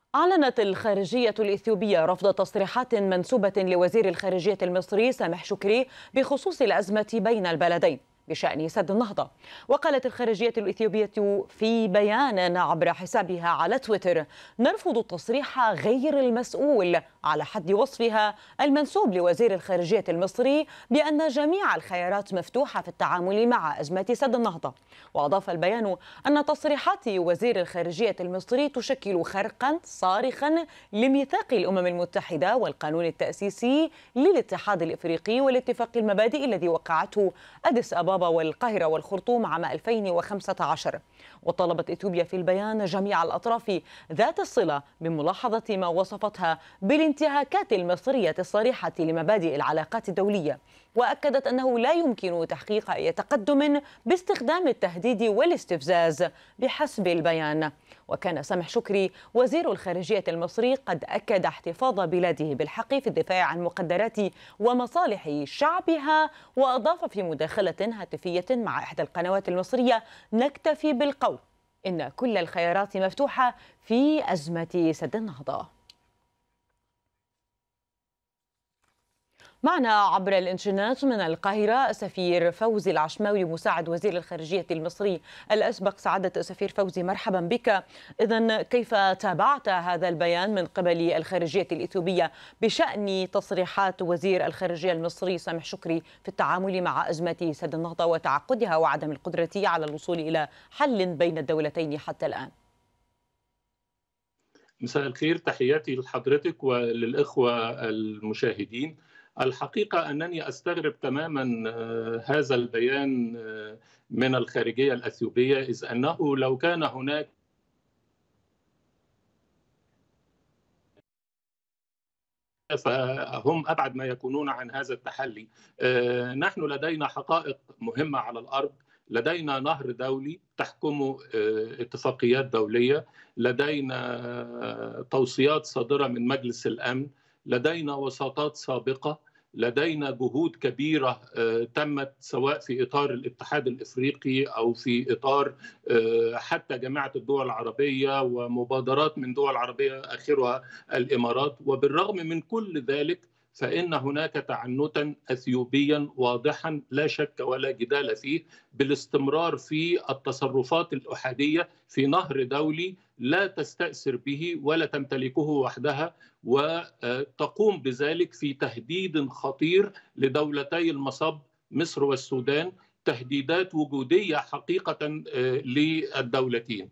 أعلنت الخارجية الإثيوبية رفض تصريحات منسوبة لوزير الخارجية المصري سامح شكري بخصوص الأزمة بين البلدين بشأن سد النهضة. وقالت الخارجية الإثيوبية في بيان عبر حسابها على تويتر: نرفض التصريح غير المسؤول على حد وصفها المنسوب لوزير الخارجية المصري بأن جميع الخيارات مفتوحة في التعامل مع أزمة سد النهضة. وأضاف البيان أن تصريحات وزير الخارجية المصري تشكل خرقا صارخا لميثاق الأمم المتحدة والقانون التأسيسي للاتحاد الإفريقي والاتفاق المبادئ الذي وقعته أديس أبابا والقاهرة والخرطوم عام 2015. وطلبت إثيوبيا في البيان جميع الأطراف ذات الصلة بملاحظة ما وصفتها بالانتهاكات المصرية الصريحة لمبادئ العلاقات الدولية، وأكدت أنه لا يمكن تحقيق أي تقدم باستخدام التهديد والاستفزاز بحسب البيان. وكان سامح شكري وزير الخارجية المصري قد أكد احتفاظ بلاده بالحق في الدفاع عن مقدرات ومصالح شعبها، وأضاف في مداخلة هاتفية مع إحدى القنوات المصرية: نكتفي بالقول إن كل الخيارات مفتوحة في أزمة سد النهضة. معنا عبر الإنترنت من القاهرة سفير فوزي العشماوي مساعد وزير الخارجية المصري الأسبق. سعادة سفير فوزي، مرحبا بك. إذن كيف تابعت هذا البيان من قبل الخارجية الإثيوبية بشأن تصريحات وزير الخارجية المصري سامح شكري في التعامل مع أزمة سد النهضة وتعقدها وعدم القدرة على الوصول إلى حل بين الدولتين حتى الآن؟ مساء الخير، تحياتي لحضرتك وللإخوة المشاهدين. الحقيقة أنني أستغرب تماما هذا البيان من الخارجية الأثيوبية، إذ أنه لو كان هناك فهم أبعد ما يكونون عن هذا التحلي. نحن لدينا حقائق مهمة على الأرض، لدينا نهر دولي تحكمه اتفاقيات دولية، لدينا توصيات صادرة من مجلس الأمن، لدينا وساطات سابقة، لدينا جهود كبيرة تمت سواء في إطار الاتحاد الإفريقي أو في إطار حتى جامعة الدول العربية ومبادرات من دول عربية آخرها الإمارات. وبالرغم من كل ذلك فإن هناك تعنتا أثيوبيا واضحا لا شك ولا جدال فيه بالاستمرار في التصرفات الأحادية في نهر دولي لا تستأثر به ولا تمتلكه وحدها، وتقوم بذلك في تهديد خطير لدولتي المصب مصر والسودان، تهديدات وجودية حقيقة للدولتين.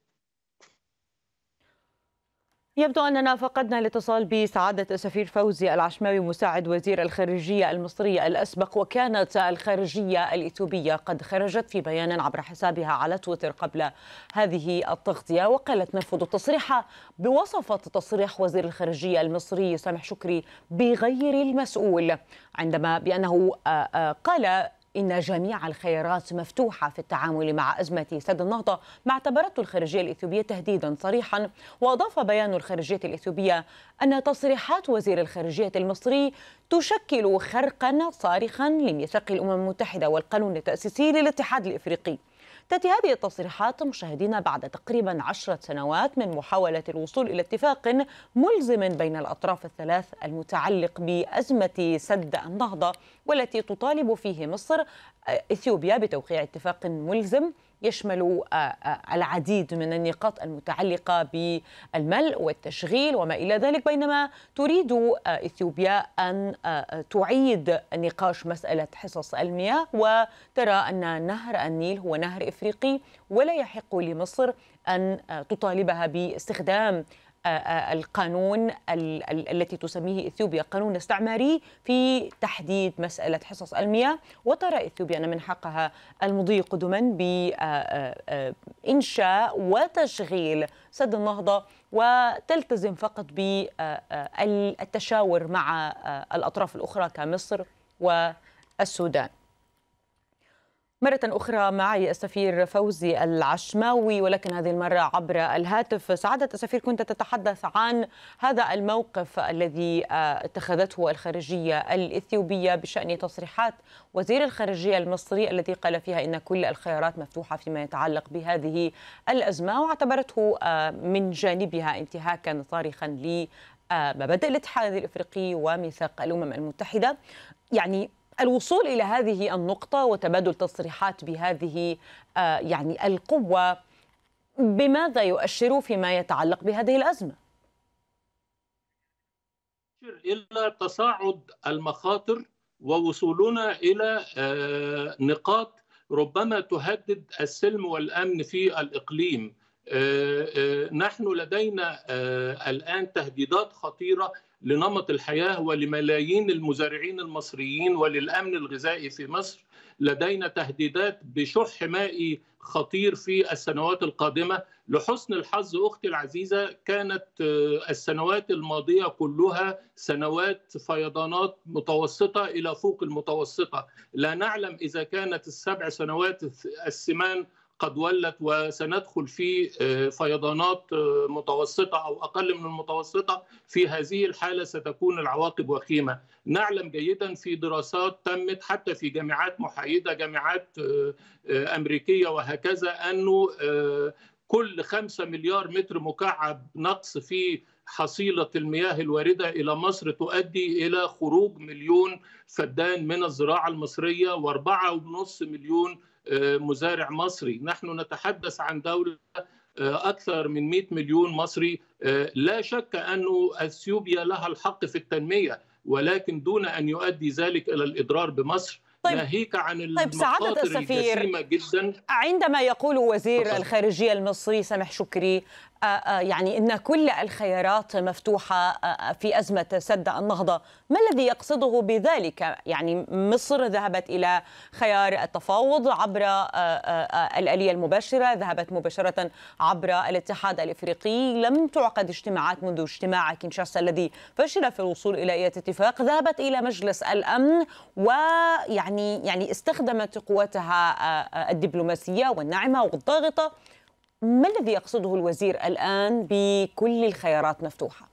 يبدو أننا فقدنا الاتصال بسعادة السفير فوزي العشماوي مساعد وزير الخارجية المصري الأسبق. وكانت الخارجية الإثيوبية قد خرجت في بيان عبر حسابها على تويتر قبل هذه التغطية وقالت: نرفض التصريح، بوصفت تصريح وزير الخارجية المصري سامح شكري بغير المسؤول، عندما بأنه قال إن جميع الخيارات مفتوحة في التعامل مع أزمة سد النهضة، ما اعتبرته الخارجية الإثيوبية تهديدا صريحا. وأضاف بيان الخارجية الإثيوبية أن تصريحات وزير الخارجية المصري تشكل خرقا صارخا لميثاق الأمم المتحدة والقانون التأسيسي للاتحاد الإفريقي. تأتي هذه التصريحات مشاهدينا بعد تقريبا 10 سنوات من محاولة الوصول إلى اتفاق ملزم بين الأطراف الثلاث المتعلق بأزمة سد النهضة، والتي تطالب فيه مصر إثيوبيا بتوقيع اتفاق ملزم يشمل العديد من النقاط المتعلقة بالملء والتشغيل وما إلى ذلك، بينما تريد إثيوبيا أن تعيد نقاش مسألة حصص المياه، وترى أن نهر النيل هو نهر إفريقي ولا يحق لمصر أن تطالبها باستخدام القانون التي تسميه إثيوبيا قانون استعماري في تحديد مسألة حصص المياه. وترى إثيوبيا أن من حقها المضي قدما بإنشاء وتشغيل سد النهضة، وتلتزم فقط بالتشاور مع الأطراف الأخرى كمصر والسودان. مرة أخرى معي السفير فوزي العشماوي، ولكن هذه المرة عبر الهاتف. سعادة السفير، كنت تتحدث عن هذا الموقف الذي اتخذته الخارجية الإثيوبية بشأن تصريحات وزير الخارجية المصري الذي قال فيها إن كل الخيارات مفتوحة فيما يتعلق بهذه الأزمة، واعتبرته من جانبها انتهاكا صارخا لمبادئ الاتحاد الإفريقي وميثاق الأمم المتحدة. يعني الوصول إلى هذه النقطة وتبادل تصريحات بهذه يعني القوة بماذا يؤشر فيما يتعلق بهذه الأزمة؟ إلى تصاعد المخاطر ووصولنا إلى نقاط ربما تهدد السلم والأمن في الإقليم. نحن لدينا الآن تهديدات خطيرة لنمط الحياة ولملايين المزارعين المصريين وللأمن الغذائي في مصر. لدينا تهديدات بشح مائي خطير في السنوات القادمة. لحسن الحظ أختي العزيزة، كانت السنوات الماضية كلها سنوات فيضانات متوسطة إلى فوق المتوسطة. لا نعلم إذا كانت ال7 سنوات السمان قد ولت وسندخل في فيضانات متوسطة أو أقل من المتوسطة. في هذه الحالة ستكون العواقب وخيمة. نعلم جيدا في دراسات تمت حتى في جامعات محايدة، جامعات أمريكية وهكذا، أنه كل 5 مليار متر مكعب نقص في حصيلة المياه الواردة إلى مصر تؤدي إلى خروج 1,000,000 فدان من الزراعة المصرية و4.5 مليون مزارع مصري. نحن نتحدث عن دولة أكثر من 100 مليون مصري. لا شك أن أثيوبيا لها الحق في التنمية، ولكن دون أن يؤدي ذلك إلى الإضرار بمصر. ناهيك عن المخاطر الجسيمة جدا. عندما يقول وزير الخارجية المصري سامح شكري يعني إن كل الخيارات مفتوحة في أزمة سد النهضة، ما الذي يقصده بذلك؟ يعني مصر ذهبت إلى خيار التفاوض عبر الآلية المباشرة، ذهبت مباشرة عبر الاتحاد الإفريقي، لم تعقد اجتماعات منذ اجتماع كينشاسا الذي فشل في الوصول إلى أي اتفاق، ذهبت إلى مجلس الأمن ويعني استخدمت قوتها الدبلوماسية والناعمة والضاغطة. ما الذي يقصده الوزير الآن بكل الخيارات مفتوحة؟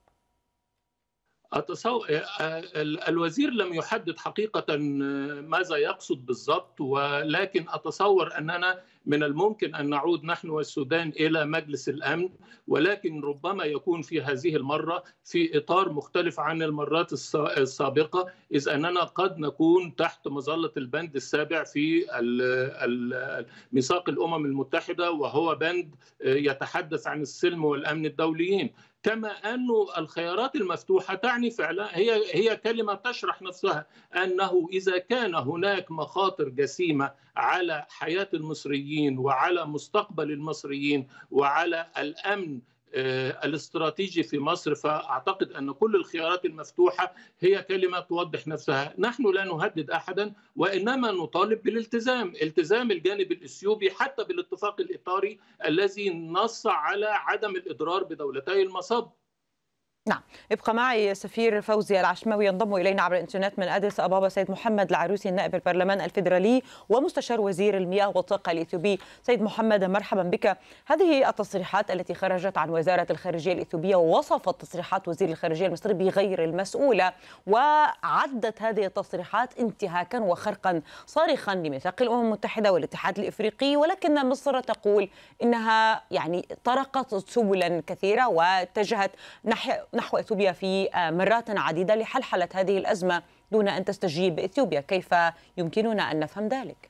الوزير لم يحدد حقيقة ماذا يقصد بالضبط، ولكن أتصور أننا من الممكن أن نعود نحن والسودان إلى مجلس الأمن، ولكن ربما يكون في هذه المرة في إطار مختلف عن المرات السابقة، إذ أننا قد نكون تحت مظلة البند السابع في ميثاق الأمم المتحدة، وهو بند يتحدث عن السلم والأمن الدوليين. كما أن الخيارات المفتوحة تعني فعلا هي كلمة تشرح نفسها، أنه إذا كان هناك مخاطر جسيمة على حياة المصريين وعلى مستقبل المصريين وعلى الأمن الاستراتيجي في مصر، فأعتقد أن كل الخيارات المفتوحة هي كلمة توضح نفسها. نحن لا نهدد أحدا، وإنما نطالب بالالتزام، التزام الجانب الإثيوبي حتى بالاتفاق الإطاري الذي نص على عدم الإضرار بدولتي المصب. نعم، ابقى معي سفير فوزي العشماوي. ينضم إلينا عبر الإنترنت من أديس أبابا سيد محمد العروسي، نائب البرلمان الفيدرالي ومستشار وزير المياه والطاقة الإثيوبي. سيد محمد، مرحبا بك. هذه التصريحات التي خرجت عن وزارة الخارجية الإثيوبية ووصفت تصريحات وزير الخارجية المصري بغير المسؤولة، وعدت هذه التصريحات انتهاكا وخرقا صارخا لميثاق الأمم المتحدة والاتحاد الإفريقي، ولكن مصر تقول إنها يعني طرقت سبلا كثيرة واتجهت نحو إثيوبيا في مرات عديدة لحلحلة هذه الأزمة دون أن تستجيب إثيوبيا. كيف يمكننا أن نفهم ذلك؟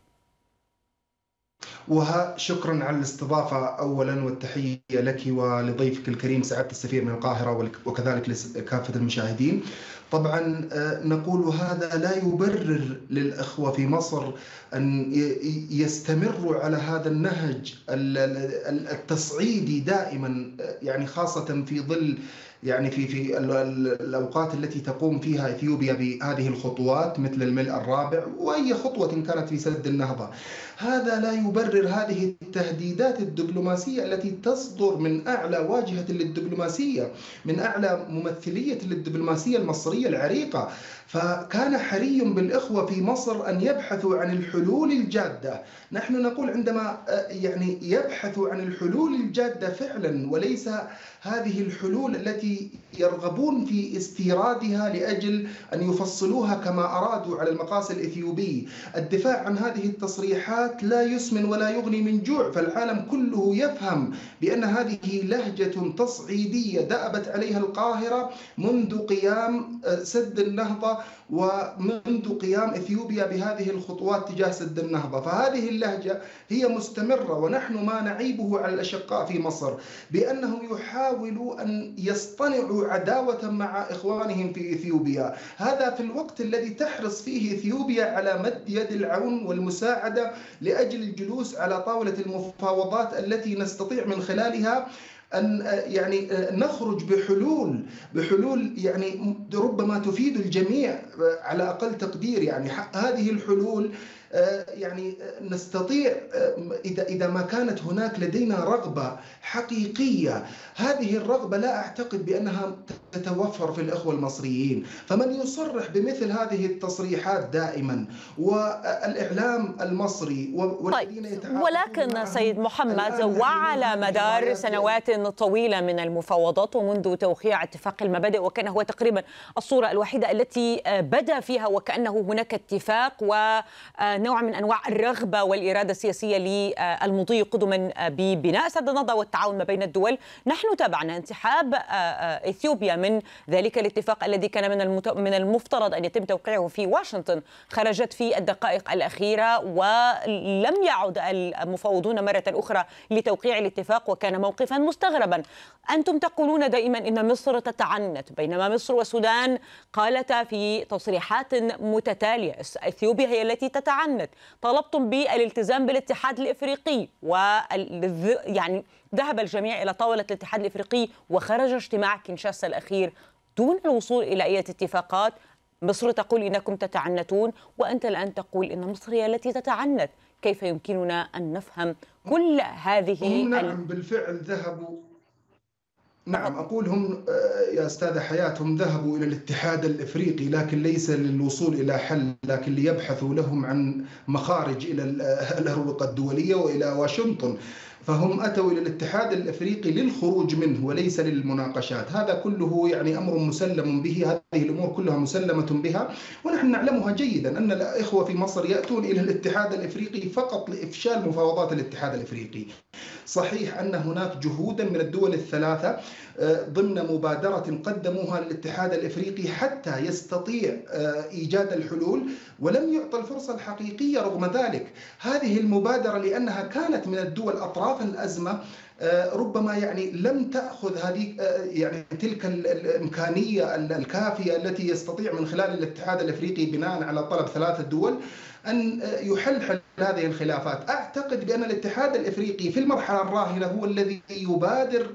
شكرا على الاستضافة أولا، والتحية لك ولضيفك الكريم سعادة السفير من القاهرة، وكذلك لكافة المشاهدين. طبعا نقول هذا لا يبرر للأخوة في مصر أن يستمروا على هذا النهج التصعيدي دائما، يعني خاصة في ظل يعني في الأوقات التي تقوم فيها إثيوبيا بهذه الخطوات مثل الملء الرابع وأي خطوة كانت في سد النهضة. هذا لا يبرر هذه التهديدات الدبلوماسية التي تصدر من أعلى واجهة للدبلوماسية، من أعلى ممثلية للدبلوماسية المصرية العريقة. فكان حري بالإخوة في مصر أن يبحثوا عن الحلول الجادة. نحن نقول عندما يعني يبحثوا عن الحلول الجادة فعلا، وليس هذه الحلول التي يرغبون في استيرادها لأجل أن يفصلوها كما أرادوا على المقاس الإثيوبي. الدفاع عن هذه التصريحات لا يسمن ولا يغني من جوع، فالعالم كله يفهم بأن هذه لهجة تصعيدية دأبت عليها القاهرة منذ قيام سد النهضة ومنذ قيام إثيوبيا بهذه الخطوات تجاه سد النهضة. فهذه اللهجة هي مستمرة، ونحن ما نعيبه على الأشقاء في مصر بأنهم يحاولوا أن يصطنعوا عداوة مع إخوانهم في إثيوبيا، هذا في الوقت الذي تحرص فيه إثيوبيا على مد يد العون والمساعدة لأجل الجلوس على طاولة المفاوضات التي نستطيع من خلالها أن يعني نخرج بحلول يعني ربما تفيد الجميع على أقل تقدير. يعني هذه الحلول يعني نستطيع إذا ما كانت هناك لدينا رغبة حقيقية. هذه الرغبة لا أعتقد بأنها تتوفر في الأخوة المصريين، فمن يصرح بمثل هذه التصريحات دائما والإعلام المصري والذين يتعاملون. ولكن سيد محمد، وعلى مدار سنوات طويلة من المفاوضات ومنذ توقيع اتفاق المبادئ، وكان هو تقريبا الصورة الوحيدة التي بدا فيها وكأنه هناك اتفاق ونوع من أنواع الرغبة والإرادة السياسية للمضي قدما ببناء سد النهضة والتعاون ما بين الدول. نحن تابعنا انسحاب إثيوبيا من ذلك الاتفاق الذي كان من المفترض أن يتم توقيعه في واشنطن، خرجت في الدقائق الأخيرة ولم يعد المفاوضون مرة أخرى لتوقيع الاتفاق، وكان موقفا مستغربا. أنتم تقولون دائما إن مصر تتعنت، بينما مصر والسودان قالتا في تصريحات متتالية إثيوبيا هي التي تتعنت. طلبتم بالالتزام بالاتحاد الإفريقي يعني ذهب الجميع إلى طاولة الاتحاد الإفريقي وخرج اجتماع كينشاسا الأخير دون الوصول إلى أي اتفاقات. مصر تقول إنكم تتعنتون، وأنت الآن تقول إن مصر هي التي تتعنت. كيف يمكننا أن نفهم كل هذه؟ نعم بالفعل ذهبوا. نعم أقول هم يا أستاذة حياة هم ذهبوا إلى الاتحاد الإفريقي، لكن ليس للوصول إلى حل، لكن ليبحثوا لهم عن مخارج إلى الأروقة الدولية وإلى واشنطن. فهم أتوا إلى الاتحاد الإفريقي للخروج منه وليس للمناقشات. هذا كله يعني أمر مسلم به، هذه الأمور كلها مسلمة بها، ونحن نعلمها جيدا أن الإخوة في مصر يأتون إلى الاتحاد الإفريقي فقط لإفشال مفاوضات الاتحاد الإفريقي. صحيح أن هناك جهودا من الدول الثلاثة ضمن مبادرة قدموها للاتحاد الإفريقي حتى يستطيع إيجاد الحلول، ولم يعطى الفرصة الحقيقية رغم ذلك. هذه المبادرة لأنها كانت من الدول أطراف الأزمة ربما يعني لم تأخذ هذه يعني تلك الإمكانية الكافية التي يستطيع من خلال الاتحاد الإفريقي بناء على طلب ثلاثة دول أن يحل هذه الخلافات. أعتقد بأن الاتحاد الإفريقي في المرحلة الراهنة هو الذي يبادر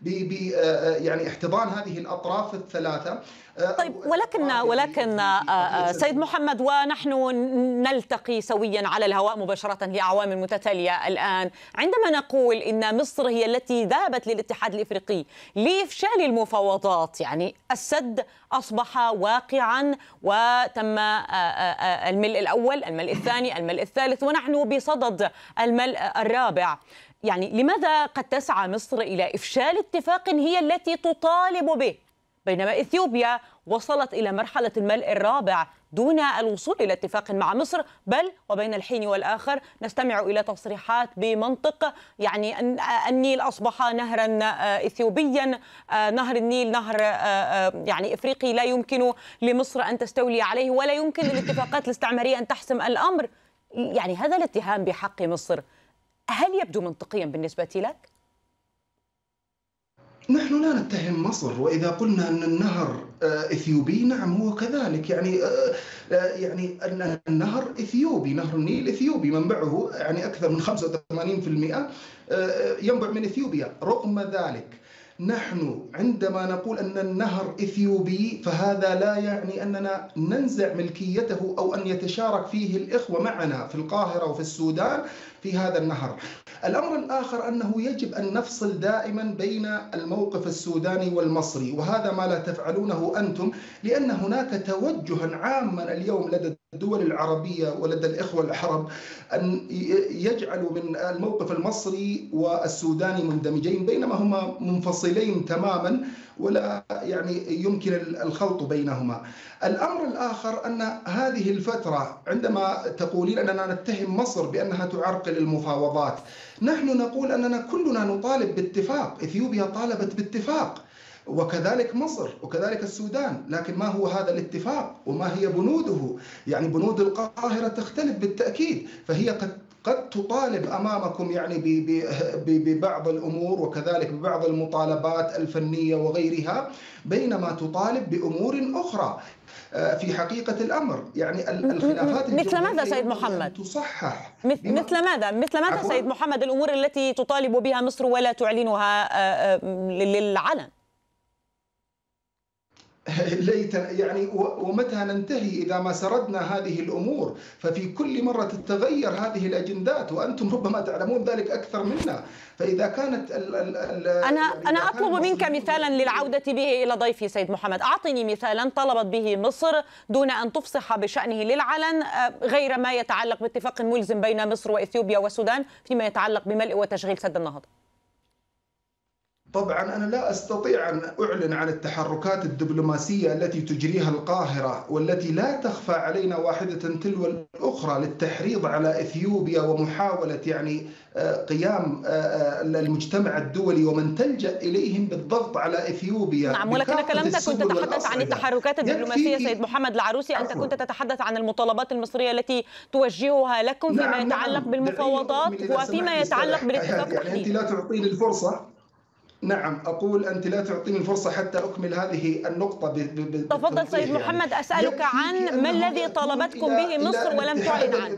يعني احتضان هذه الأطراف الثلاثة. طيب، ولكن سيد محمد، ونحن نلتقي سويا على الهواء مباشرة لأعوام متتالية الآن، عندما نقول إن مصر هي التي ذهبت للاتحاد الإفريقي لإفشال المفاوضات، يعني السد أصبح واقعا وتم الملء الأول، الملء الثاني، الملء الثالث، ونحن بصدد الملء الرابع. يعني لماذا قد تسعى مصر إلى إفشال اتفاق هي التي تطالب به، بينما إثيوبيا وصلت إلى مرحلة الملء الرابع دون الوصول إلى اتفاق مع مصر؟ بل وبين الحين والآخر نستمع إلى تصريحات بمنطق يعني أن النيل أصبح نهرا إثيوبيا، نهر النيل نهر يعني إفريقي لا يمكن لمصر أن تستولي عليه، ولا يمكن للاتفاقات الاستعمارية أن تحسم الأمر. يعني هذا الاتهام بحق مصر هل يبدو منطقيا بالنسبة لك؟ نحن لا نتهم مصر، وإذا قلنا أن النهر إثيوبي نعم هو كذلك. يعني أن النهر إثيوبي، نهر النيل إثيوبي، منبعه يعني أكثر من 85% ينبع من إثيوبيا. رغم ذلك نحن عندما نقول أن النهر إثيوبي فهذا لا يعني أننا ننزع ملكيته أو أن يتشارك فيه الإخوة معنا في القاهرة وفي السودان في هذا النهر. الأمر الآخر أنه يجب أن نفصل دائما بين الموقف السوداني والمصري، وهذا ما لا تفعلونه أنتم، لأن هناك توجها عاما اليوم لدى الدول العربية ولدى الإخوة العرب أن يجعلوا من الموقف المصري والسوداني مندمجين بينما هما منفصلين تماما ولا يعني يمكن الخلط بينهما. الأمر الآخر أن هذه الفترة عندما تقولين أننا نتهم مصر بأنها تعرقل المفاوضات، نحن نقول أننا كلنا نطالب باتفاق. إثيوبيا طالبت باتفاق وكذلك مصر وكذلك السودان، لكن ما هو هذا الاتفاق وما هي بنوده؟ يعني بنود القاهرة تختلف بالتأكيد، فهي قد تطالب أمامكم يعني ببعض الأمور وكذلك ببعض المطالبات الفنية وغيرها، بينما تطالب بأمور أخرى. في حقيقة الأمر يعني الخلافات مثل ماذا سيد محمد؟ تصحح مثل ماذا سيد محمد الأمور التي تطالب بها مصر ولا تعلنها للعلن؟ ليت يعني ومتى ننتهي إذا ما سردنا هذه الأمور؟ ففي كل مرة تتغير هذه الأجندات وأنتم ربما تعلمون ذلك أكثر منا. فإذا كانت أنا أطلب منك مثالا للعودة به إلى ضيفي سيد محمد. أعطني مثالا طلبت به مصر دون أن تفصح بشأنه للعلن، غير ما يتعلق باتفاق ملزم بين مصر وإثيوبيا والسودان فيما يتعلق بملء وتشغيل سد النهضة. طبعا أنا لا أستطيع أن أعلن عن التحركات الدبلوماسية التي تجريها القاهرة والتي لا تخفى علينا واحدة تلو الأخرى للتحريض على إثيوبيا ومحاولة يعني قيام المجتمع الدولي ومن تلجأ إليهم بالضغط على إثيوبيا. نعم، ولكنك لم تكن تتحدث عن التحركات الدبلوماسية سيد محمد العروسي، أنت كنت تتحدث عن المطالبات المصرية التي توجهها لكم فيما يتعلق بالمفاوضات وفيما يتعلق بالاتفاق. يعني أنت لا تعطيني الفرصة. نعم، أقول أنت لا تعطيني الفرصة حتى أكمل هذه النقطة. تفضل سيد محمد، أسألك عن ما الذي طالبتكم به مصر ولم تعلن عنه؟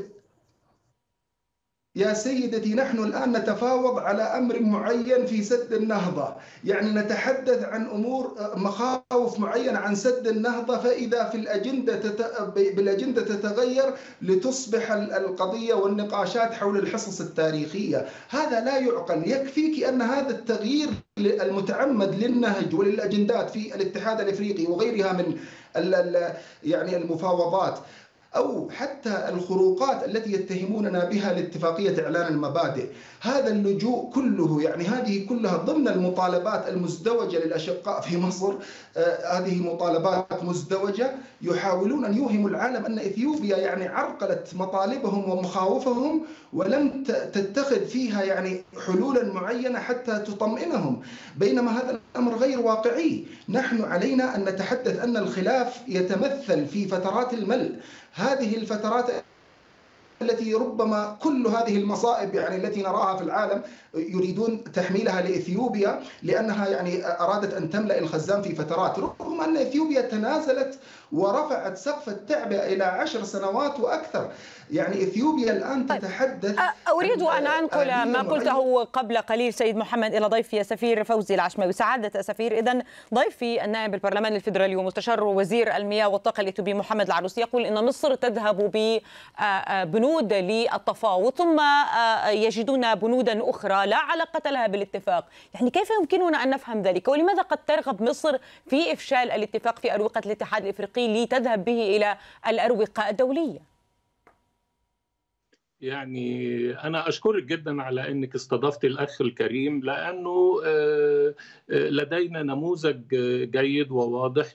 يا سيدتي، نحن الآن نتفاوض على أمر معين في سد النهضة، يعني نتحدث عن أمور مخاوف معينة عن سد النهضة، فإذا في بالأجندة تتغير لتصبح القضية والنقاشات حول الحصص التاريخية. هذا لا يعقل. يكفيك أن هذا التغيير المتعمد للنهج وللأجندات في الاتحاد الإفريقي وغيرها من يعني المفاوضات أو حتى الخروقات التي يتهموننا بها لاتفاقية إعلان المبادئ، هذا اللجوء كله يعني هذه كلها ضمن المطالبات المزدوجة للأشقاء في مصر. هذه مطالبات مزدوجة يحاولون أن يوهموا العالم أن إثيوبيا يعني عرقلت مطالبهم ومخاوفهم ولم تتخذ فيها يعني حلولا معينة حتى تطمئنهم، بينما هذا الأمر غير واقعي. نحن علينا أن نتحدث أن الخلاف يتمثل في فترات الملء، هذه الفترات التي ربما كل هذه المصائب يعني التي نراها في العالم يريدون تحميلها لإثيوبيا لأنها يعني أرادت أن تملأ الخزان في فترات، رغم أن إثيوبيا تنازلت ورفعت سقف التعبئة إلى 10 سنوات وأكثر. يعني إثيوبيا الآن تتحدث. أريد أن أنقل ما قلته قبل قليل سيد محمد إلى ضيفي السفير فوزي العشماوي. سعادة السفير، إذن ضيفي النائب بالبرلمان الفيدرالي ومستشار وزير المياه والطاقة الإثيوبي محمد العروسي يقول إن مصر تذهب ببنود للتفاوض ثم يجدون بنودا أخرى لا علاقة لها بالاتفاق. يعني كيف يمكننا أن نفهم ذلك؟ ولماذا قد ترغب مصر في إفشال الاتفاق في أروقة الاتحاد الإفريقي لتذهب به إلى الأروقة الدولية؟ يعني أنا أشكرك جدا على أنك استضفت الأخ الكريم، لأنه لدينا نموذج جيد وواضح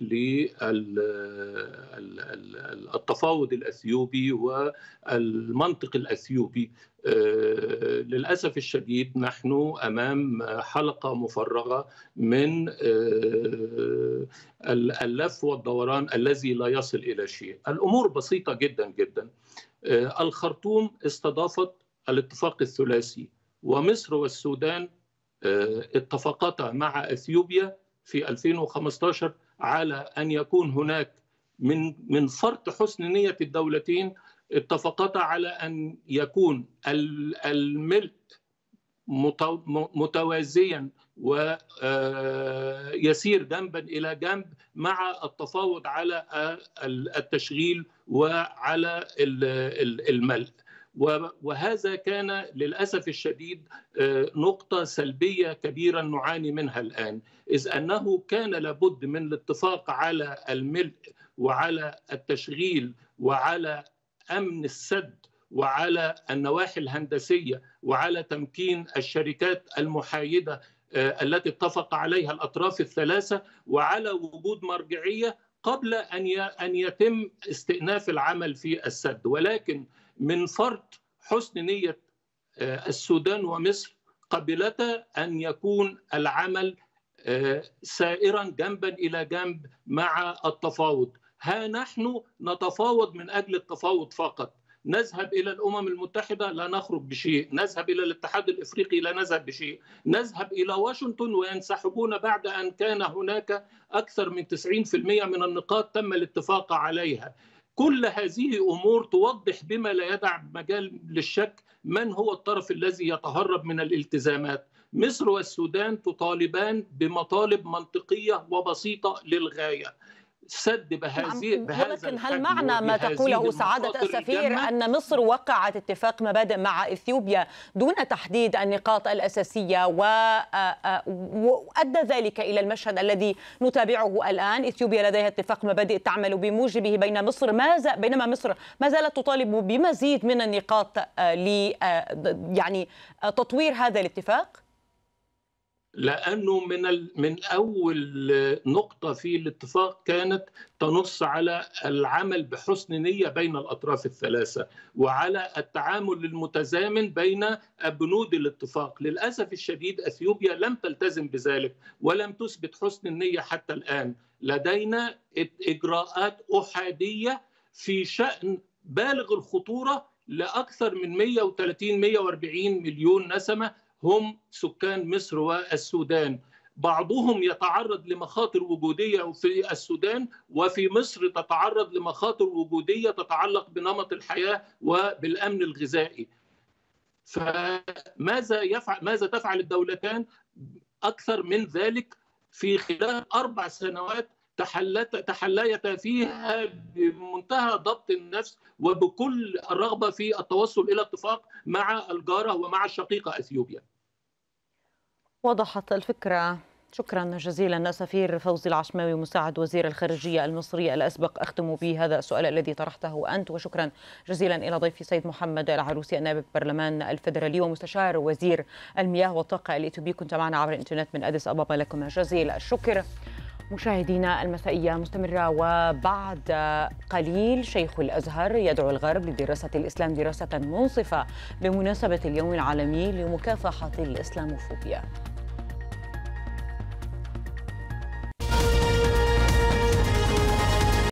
للتفاوض الأثيوبي والمنطق الأثيوبي. للأسف الشديد نحن أمام حلقة مفرغة من اللف والدوران الذي لا يصل إلى شيء. الأمور بسيطة جدا جدا. الخرطوم استضافت الاتفاق الثلاثي، ومصر والسودان اتفقتا مع أثيوبيا في 2015 على أن يكون هناك من فرط حسن نية الدولتين اتفقتا على أن يكون الملء متوازيا ويسير جنبا إلى جنب مع التفاوض على التشغيل وعلى الملء. وهذا كان للأسف الشديد نقطة سلبية كبيرة نعاني منها الآن، إذ أنه كان لابد من الاتفاق على الملء وعلى التشغيل وعلى أمن السد وعلى النواحي الهندسية وعلى تمكين الشركات المحايدة التي اتفق عليها الأطراف الثلاثة، وعلى وجود مرجعية قبل أن يتم استئناف العمل في السد. ولكن من فرط حسن نية السودان ومصر قبلتا أن يكون العمل سائرا جنبا إلى جنب مع التفاوض. ها نحن نتفاوض من أجل التفاوض فقط، نذهب إلى الأمم المتحدة لا نخرج بشيء، نذهب إلى الاتحاد الإفريقي لا نذهب بشيء، نذهب إلى واشنطن وينسحبون بعد أن كان هناك أكثر من 90% من النقاط تم الاتفاق عليها. كل هذه أمور توضح بما لا يدع مجال للشك من هو الطرف الذي يتهرب من الالتزامات. مصر والسودان تطالبان بمطالب منطقية وبسيطة للغاية. سد بهذا ولكن هل معنى ما تقوله سعادة السفير أن مصر وقعت اتفاق مبادئ مع إثيوبيا دون تحديد النقاط الأساسية وأدى ذلك إلى المشهد الذي نتابعه الآن؟ إثيوبيا لديها اتفاق مبادئ تعمل بموجبه بينما مصر ما زالت تطالب بمزيد من النقاط يعني تطوير هذا الاتفاق؟ لأنه من أول نقطة في الاتفاق كانت تنص على العمل بحسن نية بين الأطراف الثلاثة وعلى التعامل المتزامن بين بنود الاتفاق. للأسف الشديد أثيوبيا لم تلتزم بذلك ولم تثبت حسن النية حتى الآن. لدينا إجراءات أحادية في شأن بالغ الخطورة لأكثر من 130-140 مليون نسمة هم سكان مصر والسودان. بعضهم يتعرض لمخاطر وجودية في السودان، وفي مصر تتعرض لمخاطر وجودية تتعلق بنمط الحياة وبالأمن الغذائي. ماذا تفعل الدولتان؟ أكثر من ذلك، في خلال 4 سنوات تحليتا فيها بمنتهى ضبط النفس وبكل الرغبة في التوصل إلى اتفاق مع الجارة ومع الشقيقة أثيوبيا. وضحت الفكرة. شكرا جزيلا سفير فوزي العشماوي مساعد وزير الخارجية المصري الأسبق. أختم به هذا السؤال الذي طرحته أنت، وشكرا جزيلا إلى ضيفي سيد محمد العروسي النائب البرلمان الفدرالي ومستشار وزير المياه والطاقة الإثيوبي. كنت معنا عبر الإنترنت من أديس أبابا، لكم جزيل الشكر. مشاهدينا المسائية مستمرة، وبعد قليل شيخ الأزهر يدعو الغرب لدراسة الإسلام دراسة منصفة بمناسبة اليوم العالمي لمكافحة الإسلاموفوبيا.